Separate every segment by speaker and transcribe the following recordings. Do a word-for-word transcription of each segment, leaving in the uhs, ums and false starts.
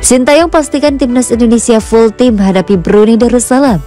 Speaker 1: Sintayong pastikan timnas Indonesia full tim hadapi Brunei Darussalam.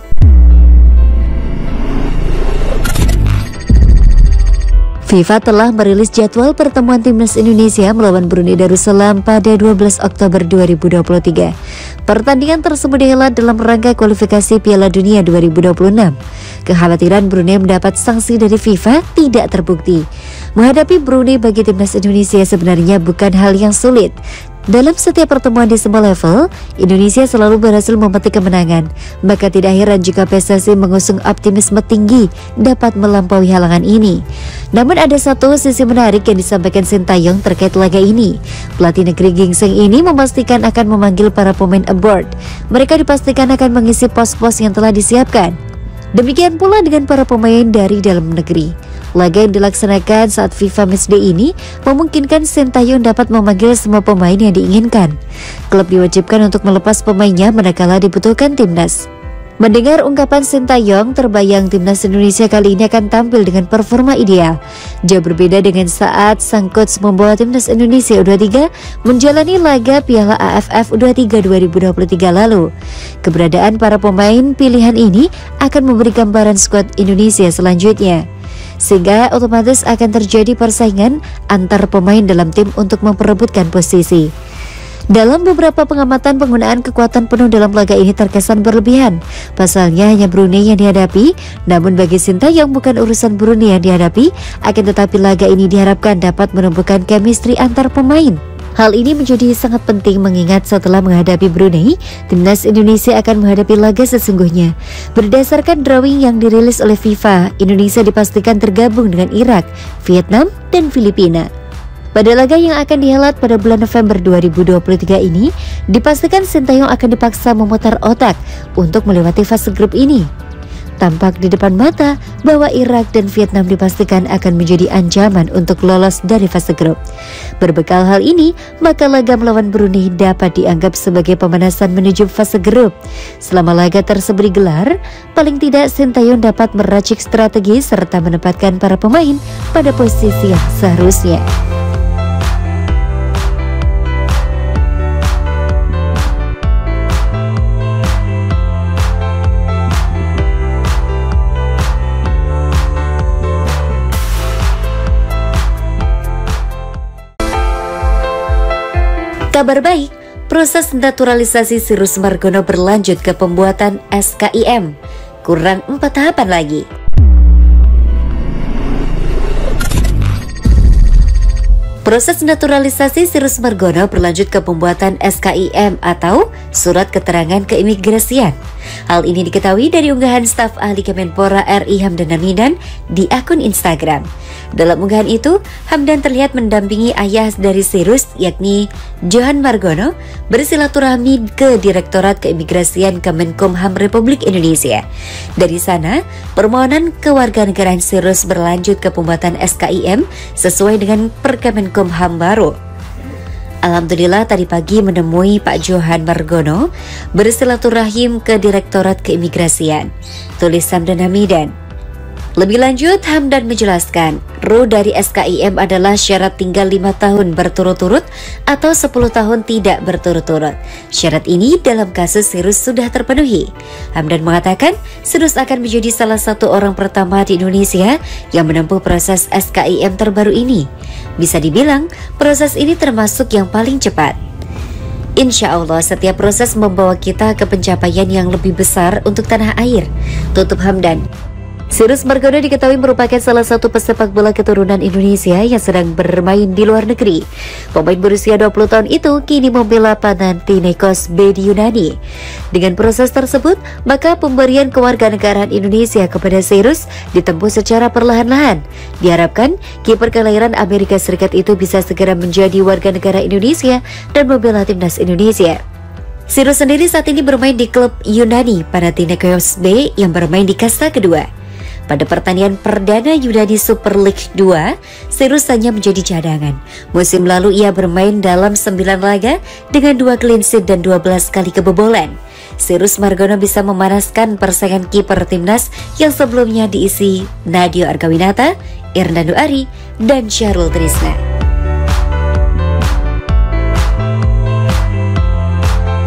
Speaker 1: FIFA telah merilis jadwal pertemuan timnas Indonesia melawan Brunei Darussalam pada dua belas Oktober dua ribu dua puluh tiga. Pertandingan tersebut dihelat dalam rangka kualifikasi Piala Dunia dua ribu dua puluh enam. Kekhawatiran Brunei mendapat sanksi dari FIFA tidak terbukti. Menghadapi Brunei bagi timnas Indonesia sebenarnya bukan hal yang sulit. Dalam setiap pertemuan di semua level, Indonesia selalu berhasil memetik kemenangan. Maka tidak heran jika P S S I mengusung optimisme tinggi dapat melampaui halangan ini. Namun ada satu sisi menarik yang disampaikan Sintayong terkait laga ini. Pelatih negeri Gingseng ini memastikan akan memanggil para pemain aboard. Mereka dipastikan akan mengisi pos-pos yang telah disiapkan. Demikian pula dengan para pemain dari dalam negeri. Laga yang dilaksanakan saat FIFA Matchday ini memungkinkan Sintayong dapat memanggil semua pemain yang diinginkan. Klub diwajibkan untuk melepas pemainnya manakala dibutuhkan timnas. Mendengar ungkapan Sintayong, terbayang timnas Indonesia kali ini akan tampil dengan performa ideal. Jauh berbeda dengan saat sang coach membawa timnas Indonesia U dua puluh tiga menjalani laga Piala A F F U dua puluh tiga dua ribu dua puluh tiga lalu. Keberadaan para pemain pilihan ini akan memberi gambaran skuad Indonesia selanjutnya, sehingga otomatis akan terjadi persaingan antar pemain dalam tim untuk memperebutkan posisi. Dalam beberapa pengamatan, penggunaan kekuatan penuh dalam laga ini terkesan berlebihan. Pasalnya hanya Brunei yang dihadapi, namun bagi Sintayong bukan urusan Brunei yang dihadapi, akan tetapi laga ini diharapkan dapat menumbuhkan chemistry antar pemain. Hal ini menjadi sangat penting mengingat setelah menghadapi Brunei, timnas Indonesia akan menghadapi laga sesungguhnya. Berdasarkan drawing yang dirilis oleh FIFA, Indonesia dipastikan tergabung dengan Irak, Vietnam, dan Filipina. Pada laga yang akan dihelat pada bulan November dua ribu dua puluh tiga ini, dipastikan Sintayong akan dipaksa memutar otak untuk melewati fase grup ini. Tampak di depan mata bahwa Irak dan Vietnam dipastikan akan menjadi ancaman untuk lolos dari fase grup. Berbekal hal ini, maka laga melawan Brunei dapat dianggap sebagai pemanasan menuju fase grup. Selama laga tersebut digelar, paling tidak Sintayong dapat meracik strategi serta menempatkan para pemain pada posisi yang seharusnya. Kabar baik, proses naturalisasi Sirus Margono berlanjut ke pembuatan S K I M. Kurang empat tahapan lagi. Proses naturalisasi Sirus Margono berlanjut ke pembuatan S K I M atau Surat Keterangan Keimigrasian. Hal ini diketahui dari unggahan staf ahli Kemenpora R I Hamdan Hamidan di akun Instagram. Dalam unggahan itu, Hamdan terlihat mendampingi ayah dari Sirus, yakni Johan Margono, bersilaturahmi ke Direktorat Keimigrasian Kemenkumham Republik Indonesia. Dari sana, permohonan kewarganegaraan Sirus berlanjut ke pembuatan S K I M sesuai dengan Perkemenkumham baru. Alhamdulillah tadi pagi menemui Pak Johan Margono bersilaturahim ke Direktorat Keimigrasian, tulis Hamdan Hamidan. Lebih lanjut, Hamdan menjelaskan, R U dari S K I M adalah syarat tinggal lima tahun berturut-turut atau sepuluh tahun tidak berturut-turut. Syarat ini dalam kasus Sirus sudah terpenuhi. Hamdan mengatakan, Sirus akan menjadi salah satu orang pertama di Indonesia yang menempuh proses S K I M terbaru ini. Bisa dibilang, proses ini termasuk yang paling cepat. Insya Allah setiap proses membawa kita ke pencapaian yang lebih besar untuk tanah air, tutup Hamdan. Sirus Margono diketahui merupakan salah satu pesepak bola keturunan Indonesia yang sedang bermain di luar negeri. Pemain berusia dua puluh tahun itu kini membela Panathinaikos B di Yunani. Dengan proses tersebut, maka pemberian kewarganegaraan Indonesia kepada Sirus ditempuh secara perlahan-lahan. Diharapkan, kiper kelahiran Amerika Serikat itu bisa segera menjadi warga negara Indonesia dan membela timnas Indonesia. Sirus sendiri saat ini bermain di klub Yunani Panathinaikos B yang bermain di kasta kedua. Pada pertandingan perdana Yunani Super League dua, Sirus hanya menjadi cadangan. Musim lalu ia bermain dalam sembilan laga dengan dua clean sheet dan dua belas kali kebobolan. Sirus Margono bisa memanaskan persaingan kiper timnas yang sebelumnya diisi Nadeo Argawinata, Hernando Ari, dan Syahrul Trisna.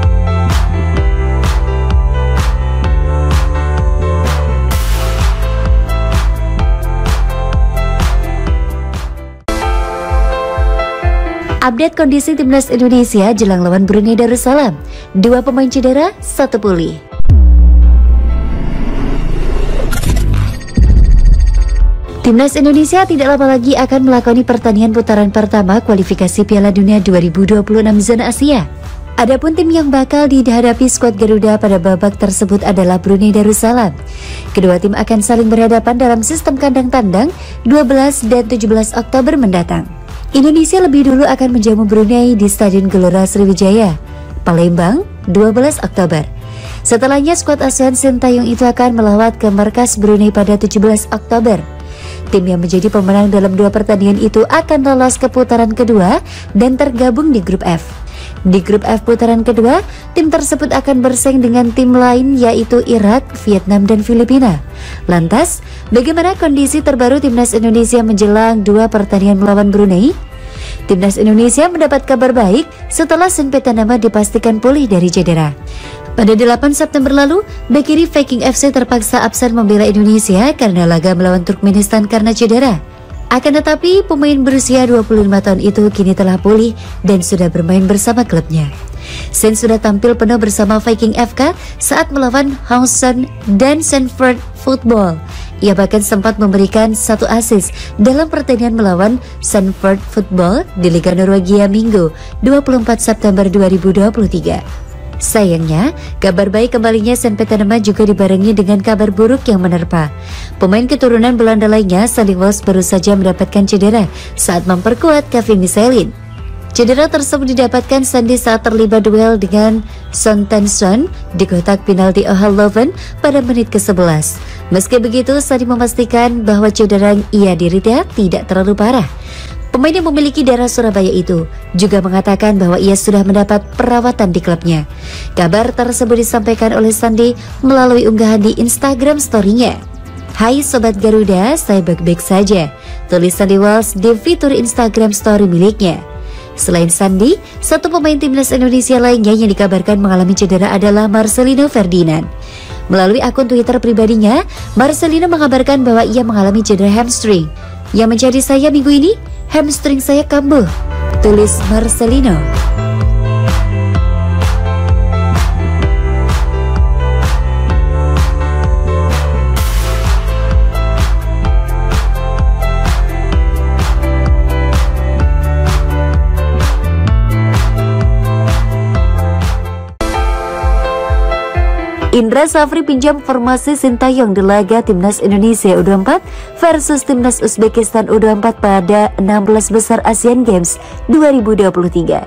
Speaker 1: Update kondisi timnas Indonesia jelang lawan Brunei Darussalam. Dua pemain cedera, satu pulih. Timnas Indonesia tidak lama lagi akan melakoni pertandingan putaran pertama kualifikasi Piala Dunia dua ribu dua puluh enam zona Asia. Adapun tim yang bakal dihadapi skuad Garuda pada babak tersebut adalah Brunei Darussalam. Kedua tim akan saling berhadapan dalam sistem kandang tandang dua belas dan tujuh belas Oktober mendatang. Indonesia lebih dulu akan menjamu Brunei di Stadion Gelora Sriwijaya, Palembang, dua belas Oktober. Setelahnya skuad asuhan Sintayong itu akan melawat ke markas Brunei pada tujuh belas Oktober. Tim yang menjadi pemenang dalam dua pertandingan itu akan lolos ke putaran kedua dan tergabung di grup F. Di grup F putaran kedua, tim tersebut akan bersaing dengan tim lain yaitu Irak, Vietnam, dan Filipina. Lantas, bagaimana kondisi terbaru timnas Indonesia menjelang dua pertandingan melawan Brunei? Timnas Indonesia mendapat kabar baik setelah Sen Petanama dipastikan pulih dari cedera. Pada delapan September lalu, bek kiri Viking F C terpaksa absen membela Indonesia karena laga melawan Turkmenistan karena cedera. Akan tetapi, pemain berusia dua puluh lima tahun itu kini telah pulih dan sudah bermain bersama klubnya. Sen sudah tampil penuh bersama Viking F K saat melawan Hongson dan Sanford Football. Ia bahkan sempat memberikan satu assist dalam pertandingan melawan Sanford Football di Liga Norwegia Minggu dua puluh empat September dua ribu dua puluh tiga. Sayangnya, kabar baik kembalinya Sen Petanama juga dibarengi dengan kabar buruk yang menerpa. Pemain keturunan Belanda lainnya, Sandy Walsh, baru saja mendapatkan cedera saat memperkuat Kevin Michelin. Cedera tersebut didapatkan Sandy saat terlibat duel dengan Son Tan-son di kotak penalti Ohalloven pada menit ke sebelas. Meski begitu, Sandy memastikan bahwa cedera yang ia derita tidak terlalu parah. Pemain yang memiliki darah Surabaya itu juga mengatakan bahwa ia sudah mendapat perawatan di klubnya. Kabar tersebut disampaikan oleh Sandy melalui unggahan di Instagram story-nya. "Hai Sobat Garuda, saya baik-baik saja," tulis Sandy Walsh di fitur Instagram story miliknya. Selain Sandy, satu pemain timnas Indonesia lainnya yang dikabarkan mengalami cedera adalah Marcelino Ferdinand. Melalui akun Twitter pribadinya, Marcelino mengabarkan bahwa ia mengalami cedera hamstring. "Yang menjadi saya minggu ini, hamstring saya kambuh," tulis Marcelino. Indra Safri pinjam formasi Sintayong di laga Timnas Indonesia U dua puluh empat versus Timnas Uzbekistan U dua puluh empat pada enam belas besar Asian Games dua ribu dua puluh tiga.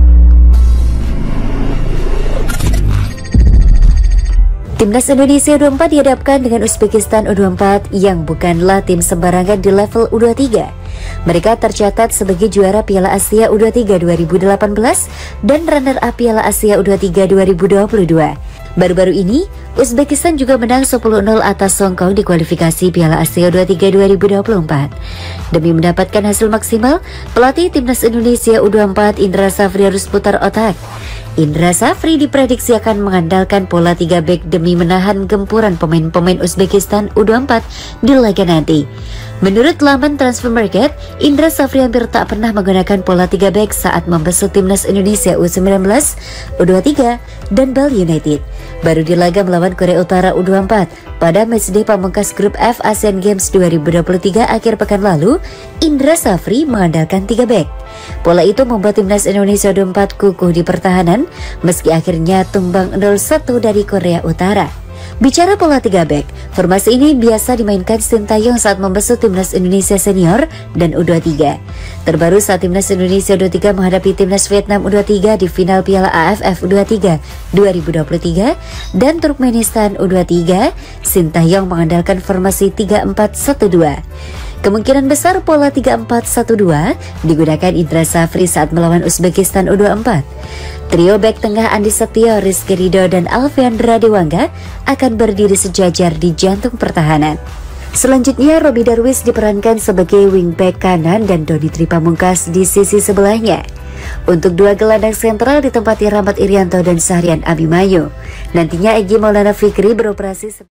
Speaker 1: Timnas Indonesia U dua puluh empat dihadapkan dengan Uzbekistan U dua puluh empat yang bukanlah tim sembarangan di level U dua puluh tiga. Mereka tercatat sebagai juara Piala Asia U dua puluh tiga dua ribu delapan belas dan runner-up Piala Asia U dua puluh tiga dua ribu dua puluh dua. Baru-baru ini, Uzbekistan juga menang sepuluh nol atas Hong Kong di kualifikasi Piala Asia U dua puluh tiga dua ribu dua puluh empat. Demi mendapatkan hasil maksimal, pelatih Timnas Indonesia U dua puluh empat Indra Safri harus putar otak. Indra Safri diprediksi akan mengandalkan pola tiga back demi menahan gempuran pemain-pemain Uzbekistan U dua puluh empat di laga nanti. Menurut laman Transfer Market, Indra Safri hampir tak pernah menggunakan pola tiga back saat membesut Timnas Indonesia U sembilan belas, U dua puluh tiga, dan Bali United. Baru di laga melawan Korea Utara U dua puluh empat pada matchday pamungkas grup F Asian Games dua ribu dua puluh tiga akhir pekan lalu, Indra Safri mengandalkan tiga back. Pola itu membuat Timnas Indonesia U dua puluh empat kukuh di pertahanan meski akhirnya tumbang nol satu dari Korea Utara. Bicara pola tiga back, formasi ini biasa dimainkan Sintayong saat membesut Timnas Indonesia Senior dan U dua puluh tiga. Terbaru saat Timnas Indonesia U dua puluh tiga menghadapi Timnas Vietnam U dua puluh tiga di final Piala A F F U dua puluh tiga dua ribu dua puluh tiga dan Turkmenistan U dua puluh tiga, Sintayong mengandalkan formasi tiga empat satu dua. Kemungkinan besar pola tiga empat satu dua digunakan Indra Safri saat melawan Uzbekistan U dua puluh empat. Trio bek tengah Andi Setio, Rizky Ridho, dan Alfeandra Dewangga akan berdiri sejajar di jantung pertahanan. Selanjutnya, Robby Darwish diperankan sebagai wingback kanan dan Doni Tripamungkas di sisi sebelahnya. Untuk dua gelandang sentral ditempati Rahmat Irianto dan Sahrian Abimanyu. Nantinya Egy Maulana Fikri beroperasi